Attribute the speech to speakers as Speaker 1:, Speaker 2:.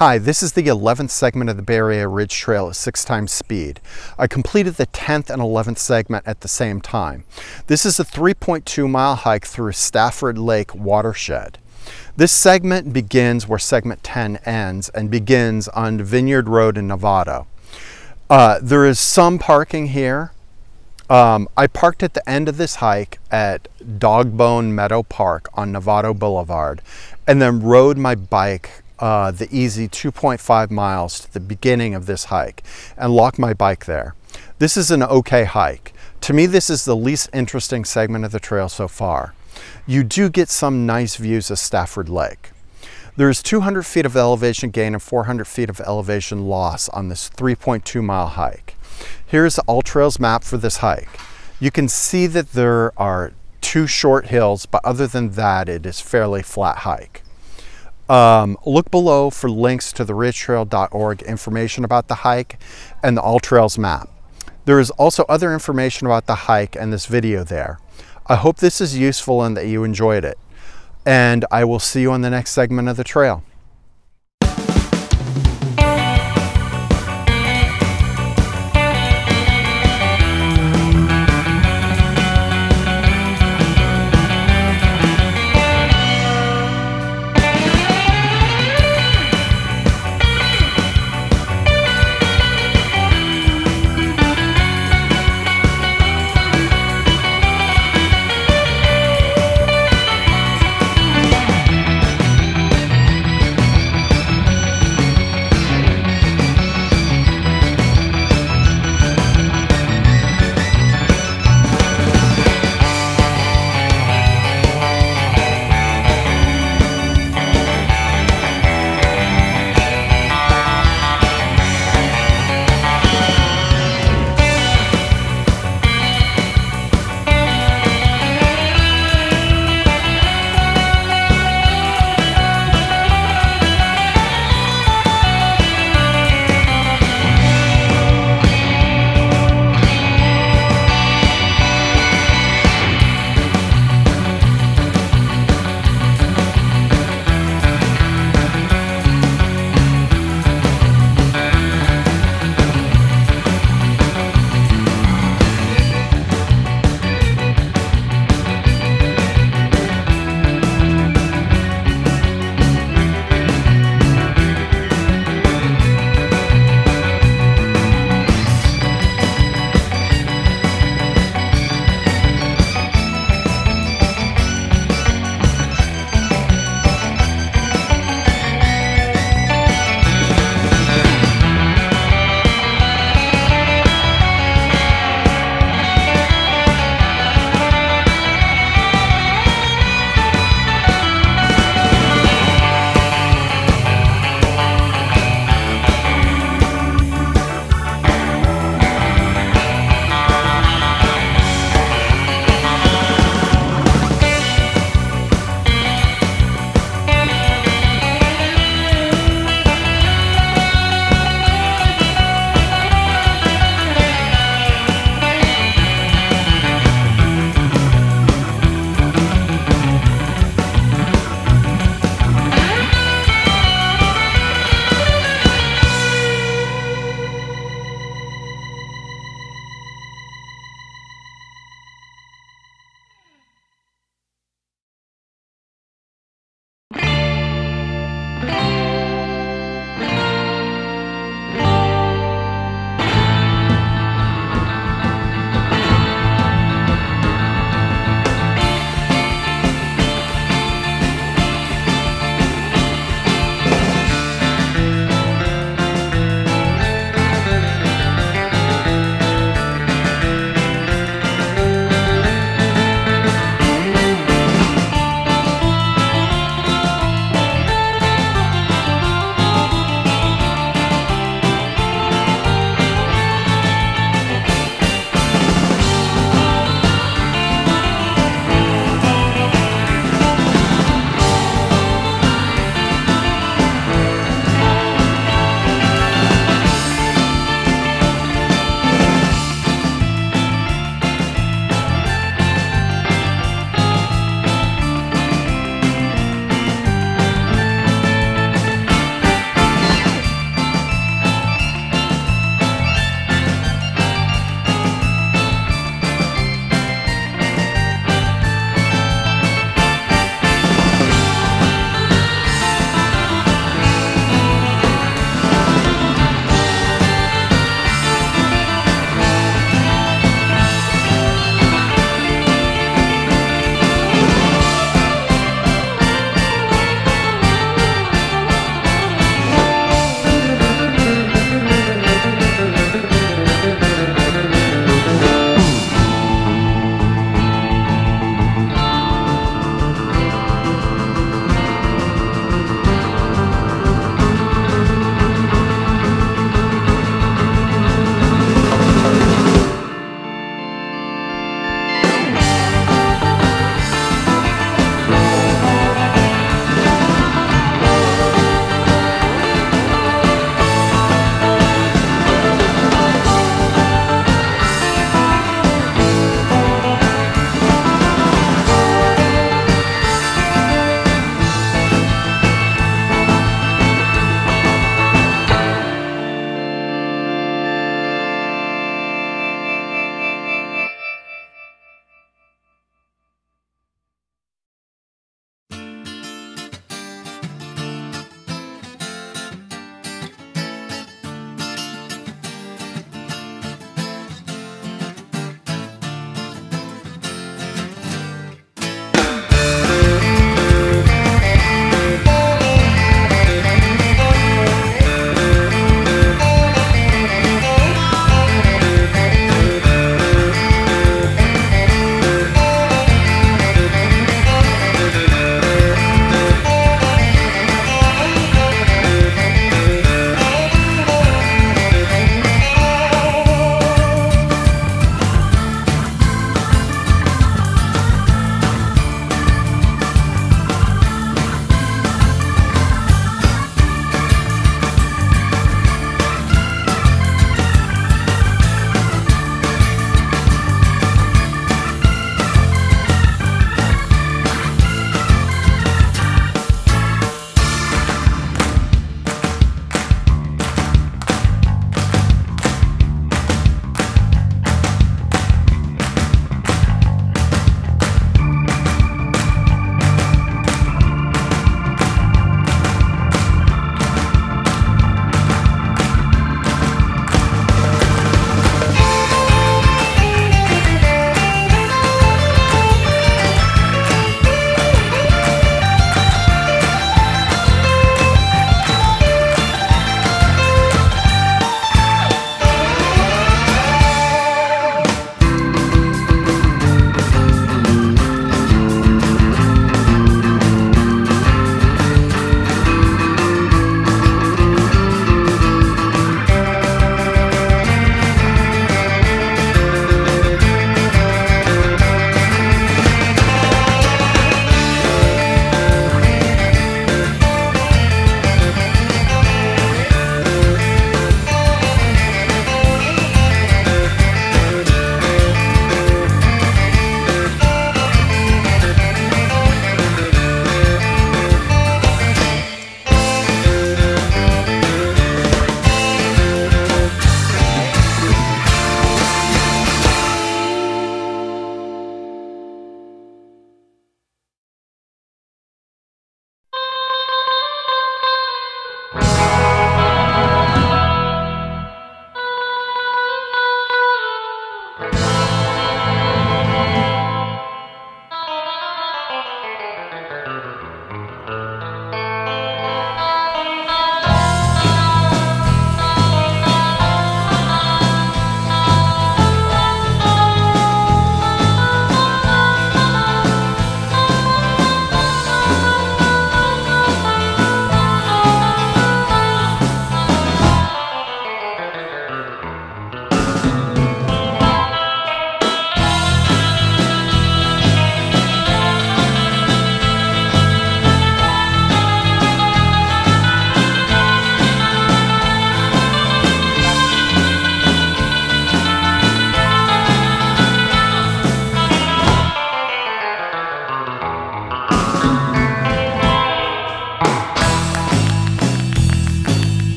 Speaker 1: Hi, this is the 11th segment of the Bay Area Ridge Trail at 6 times speed. I completed the 10th and 11th segment at the same time. This is a 3.2 mile hike through Stafford Lake watershed. This segment begins where segment 10 ends and begins on Vineyard Road in Novato. There is some parking here. I parked at the end of this hike at Dogbone Meadow Park on Novato Boulevard and then rode my bike the easy 2.5 miles to the beginning of this hike and locked my bike there. This is an okay hike. To me, this is the least interesting segment of the trail so far. You do get some nice views of Stafford Lake. There's 200 feet of elevation gain and 400 feet of elevation loss on this 3.2 mile hike. Here's the AllTrails map for this hike. You can see that there are 2 short hills, but other than that, it is fairly flat hike. Look below for links to the ridgetrail.org information about the hike and the AllTrails map. There is also other information about the hike and this video there. I hope this is useful and that you enjoyed it. And I will see you on the next segment of the trail.